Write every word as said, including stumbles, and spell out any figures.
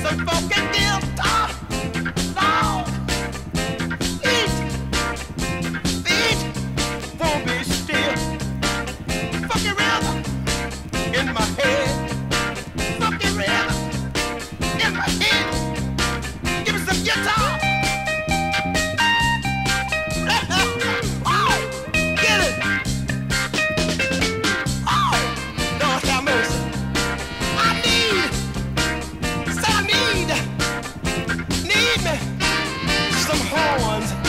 some funky guitar. Lord, each beat won't be still. Funky rhythm in my head. Funky rhythm in my head. Give me some guitar. Oh, get it. Oh, Lord have mercy. I need, say I need, need me some horns.